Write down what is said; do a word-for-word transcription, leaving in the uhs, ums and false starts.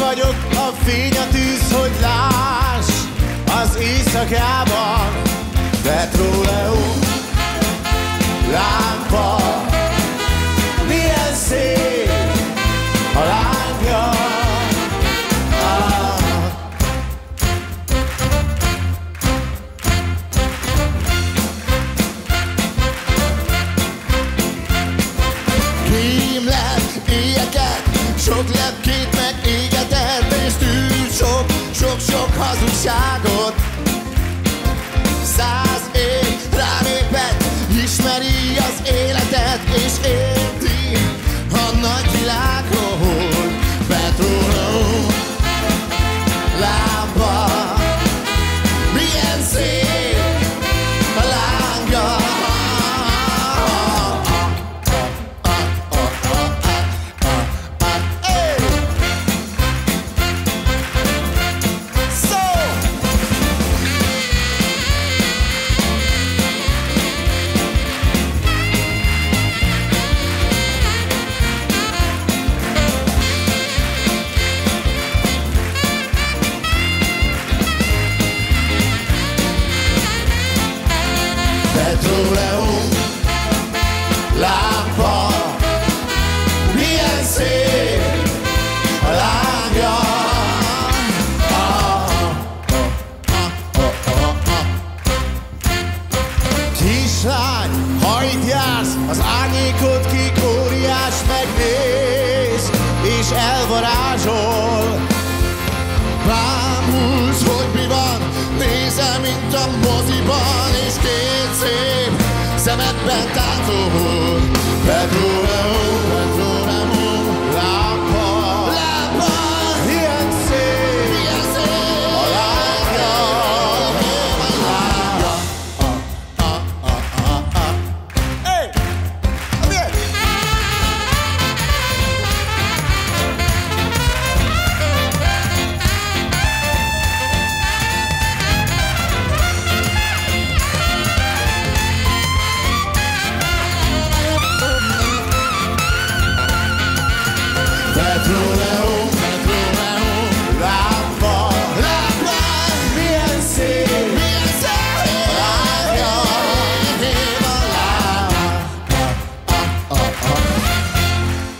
vagyok a fény, a tűz, hogy láss az éjszakában. Petróleum lámpa, milyen szép a lángja. Ah. Kémlek éjeket, sok lepkét megégetett, és tűz sok, sok-sok hazugságot. Száz év rálépett, ismeri az életet, és érti a nagy világról. Petróleum lámpa, milyen szép a lángja. Petróleum lámpa, milyen szép a lángja. Ah, ah, ah, ah, ah. Kislány, ha itt jársz, az árnyékot kék óriás megnéz, és elvarázsol. Bámulsz, hogy mi van, nézem, mint a moziban, és két szép szemedben táncol. Petróleum, Petróleum lámpa, lámpa, milyen szép, milyen szép a lángja, a lángja. Ah, ah, ah, ah, ah. Hey! Okay. Petróleum